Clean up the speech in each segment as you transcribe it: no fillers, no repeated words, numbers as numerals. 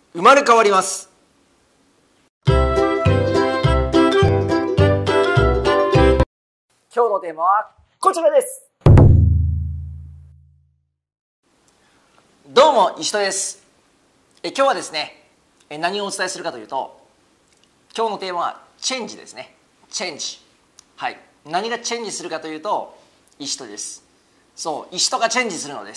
生まれ変わります。今日のテーマはこちらです。どうも石戸です。今日はですね、何をお伝えするかというと、今日のテーマはチェンジですね。チェンジ。はい。何がチェンジするかというと、石戸です。そう、石戸がチェンジするのです。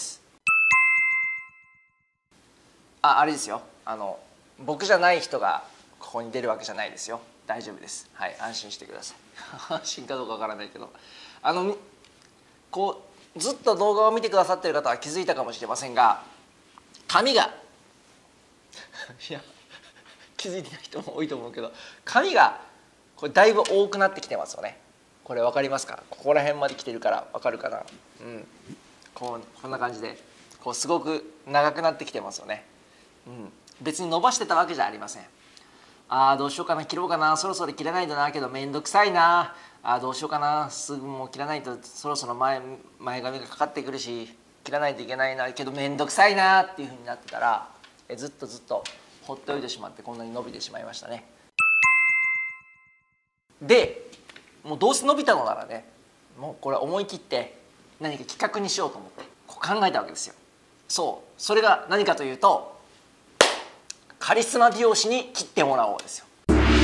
あれですよ。僕じゃない人がここに出るわけじゃないですよ。大丈夫です。はい、安心してください。安心かどうかわからないけど、こうずっと動画を見てくださっている方は気づいたかもしれませんが、髪がいや気づいてない人も多いと思うけど、髪がこれだいぶ多くなってきてますよね。これ分かりますか？ここら辺まで来てるから分かるかな。こんな感じでこうすごく長くなってきてますよね。別に伸ばしてたわけじゃありません。どうしようかな、切ろうかな、そろそろ切らないとな、けどめんどくさいな、どうしようかな、すぐもう切らないとそろそろ前髪がかかってくるし切らないといけないな、けどめんどくさいなっていうふうになってたら、ずっと放っておいてしまって、こんなに伸びてしまいましたね。でもうどうせ伸びたのならね、もうこれ思い切って何か企画にしようと思ってこう考えたわけですよ。それが何かというと、カリスマ美容師に切ってもらおうですよ。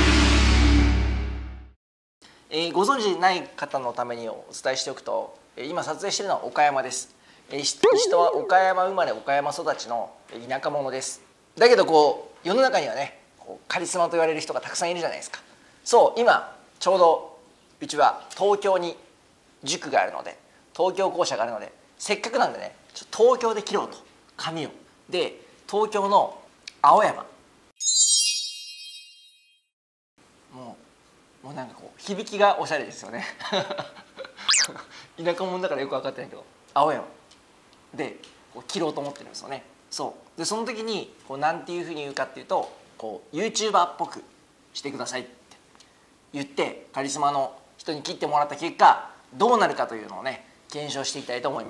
ご存知ない方のためにお伝えしておくと、今撮影しているのは岡山です。石戸は岡山生まれ岡山育ちの田舎者です。だけどこう世の中にはね、こうカリスマと言われる人がたくさんいるじゃないですか。今ちょうどうちは東京に塾があるので、東京校舎があるので、せっかくなんでね、東京で切ろうと、髪を。で東京の青山、もうなんかこう響きがおしゃれですよね。田舎者だからよく分かってないけど、青山でこう切ろうと思ってるんですよね。でその時にこうなんていうふうに言うかっていうと、こう YouTuber っぽくしてくださいって言ってカリスマの人に切ってもらった結果どうなるかというのをね、検証していきたいと思います。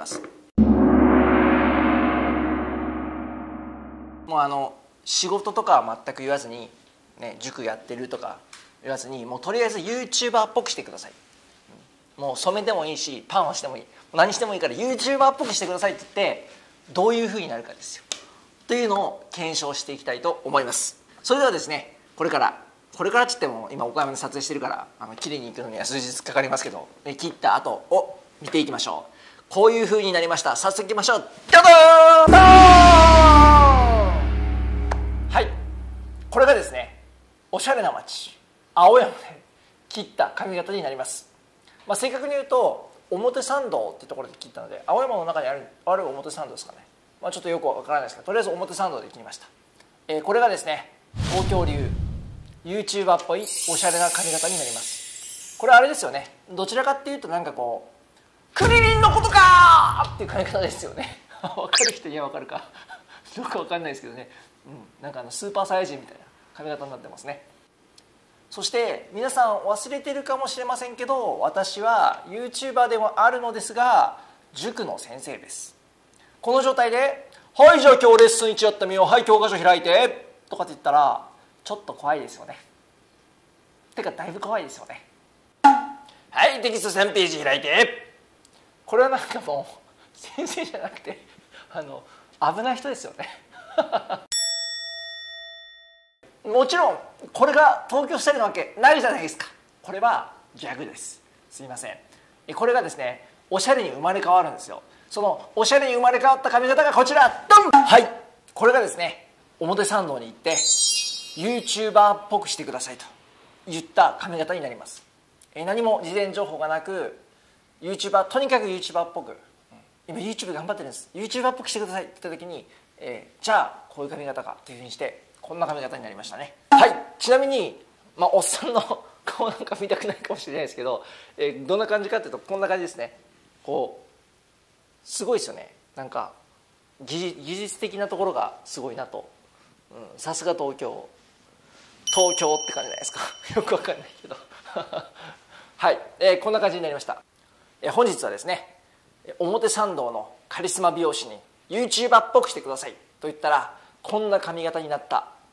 もう仕事とかは全く言わずに、ね、塾やってるとか言わずに、もうとりあえず YouTuber っぽくしてください。もう染めてもいいしパンをしてもいい、何してもいいから YouTuber っぽくしてくださいって言って、どういうふうになるかですよというのを検証していきたいと思います。それではですね、これからっつっても今岡山で撮影してるから切りに行くのには数日かかりますけど、切った後を見ていきましょう。こういうふうになりました。早速いきましょう。ドドーン。はい、これがですね、おしゃれな街青山で切った髪型になります。正確に言うと表参道ってところで切ったので、青山の中にある表参道ですかね。ちょっとよくわからないですけど、とりあえず表参道で切りました。これがですね、東京流 YouTuber っぽいおしゃれな髪型になります。これあれですよね、どちらかっていうとなんかこうクリリンのことかーっていう髪型ですよね。分かる人には分かるかどうか分かんないですけどね、なんかスーパーサイヤ人みたいな髪型になってますね。そして皆さん忘れてるかもしれませんけど、私は YouTuber でもあるのですが塾の先生です。この状態で「はいじゃあ今日レッスン1やってみよう、はい教科書開いて」とかって言ったらちょっと怖いですよね。てかだいぶ怖いですよね。はいテキスト3ページ開いて。これはなんかもう先生じゃなくて危ない人ですよね。もちろんこれが東京スタイルなわけないじゃないですか。これはギャグです。すいません。これがですね、おしゃれに生まれ変わるんですよ。そのおしゃれに生まれ変わった髪型がこちら。ドン。はい、これがですね、表参道に行って YouTuber っぽくしてくださいと言った髪型になります。何も事前情報がなく YouTuber、 とにかく YouTuber っぽく、今 YouTube 頑張ってるんです、 YouTuber っぽくしてくださいって言った時に、じゃあこういう髪型かっていうふうにしてこんな髪型になりましたね。はい、ちなみに、おっさんの顔なんか見たくないかもしれないですけど、どんな感じかっていうとこんな感じですね。こうすごいですよね。なんか技術的なところがすごいなと、さすが東京って感じじゃないですか。よくわかんないけどはい、こんな感じになりました。本日はですね、表参道のカリスマ美容師に YouTuber っぽくしてくださいと言ったらこんな髪型になったと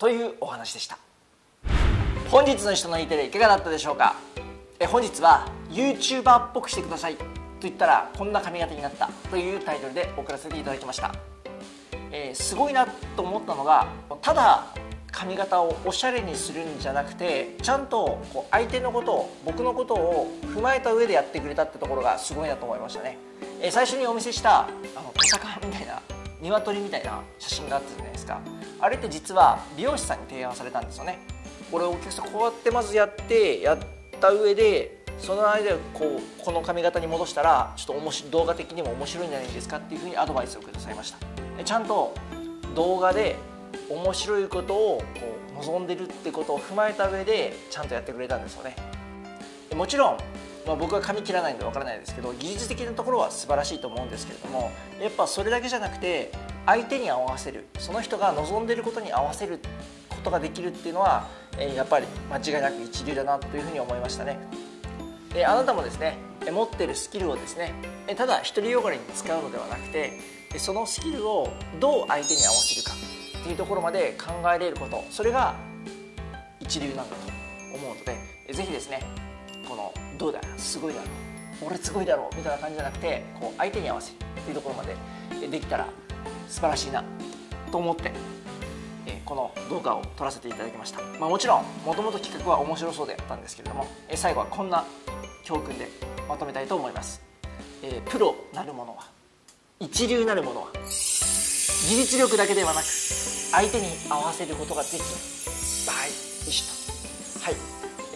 というお話でした。本日の人の言いテレいかがだったでしょうか。本日は YouTuber っぽくしてくださいと言ったらこんな髪型になったというタイトルで送らせていただきました。すごいなと思ったのが、ただ髪型をおしゃれにするんじゃなくて、ちゃんと相手のことを、僕のことを踏まえた上でやってくれたってところがすごいなと思いましたね。最初にお見せしたトサカみたいな鶏みたいな写真があったじゃないですか。あれって実は美容師さんに提案されたんですよね。これをお客さんこうやってまずやった上で、その間この髪型に戻したらちょっと動画的にも面白いんじゃないですかっていうふうにアドバイスをくださいました。ちゃんと動画で面白いことを望んでるってことを踏まえた上でちゃんとやってくれたんですよね。もちろん、僕は髪切らないんでわからないですけど、技術的なところは素晴らしいと思うんですけれども、やっぱそれだけじゃなくて相手に合わせる、その人が望んでることに合わせることができるっていうのはやっぱり間違いなく一流だなというふうに思いましたね。あなたもですね、持ってるスキルをですね、ただ独りよがりに使うのではなくて、そのスキルをどう相手に合わせるかっていうところまで考えれること、それが一流なんだと思うので、ぜひですね、このどうだすごいだろう、俺すごいだろうみたいな感じじゃなくて、相手に合わせるっていうところまでできたら素晴らしいなと思って、この動画を撮らせていただきました。もちろんもともと企画は面白そうでやったんですけれども、最後はこんな教訓でまとめたいと思います。プロなるものは、一流なるものは技術力だけではなく相手に合わせることができる場合でした。はい、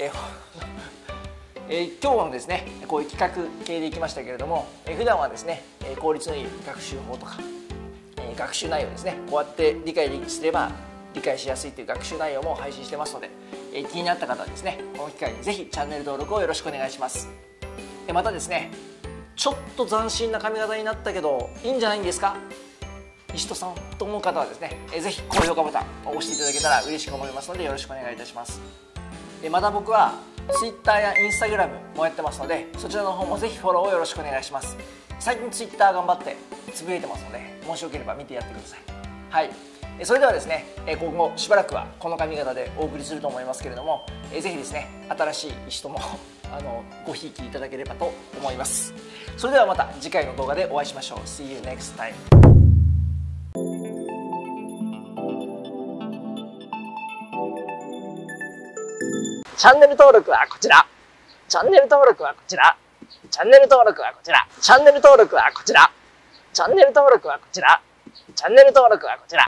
今日はですね、こういう企画系でいきましたけれども、普段はですね、効率のいい学習法とか、学習内容ですね、こうやって理解すれば理解しやすいという学習内容も配信してますので、気になった方はですね、この機会にぜひチャンネル登録をよろしくお願いします。またですね、ちょっと斬新な髪型になったけどいいんじゃないんですか、石戸さんと思う方はですね、ぜひ高評価ボタンを押していただけたら嬉しく思いますのでよろしくお願いいたします。また僕は Twitter や Instagram もやってますので、そちらの方もぜひフォローをよろしくお願いします。最近 Twitter 頑張ってつぶやいてますので、もしよければ見てやってください。はい、それではですね、今後しばらくはこの髪型でお送りすると思いますけれども、ぜひですね、新しい石戸もごひいきいただければと思います。それではまた次回の動画でお会いしましょう。 See you next time。チャンネル登録はこちら。チャンネル登録はこちら。チャンネル登録はこちら。チャンネル登録はこちら。チャンネル登録はこちら。チャンネル登録はこちら。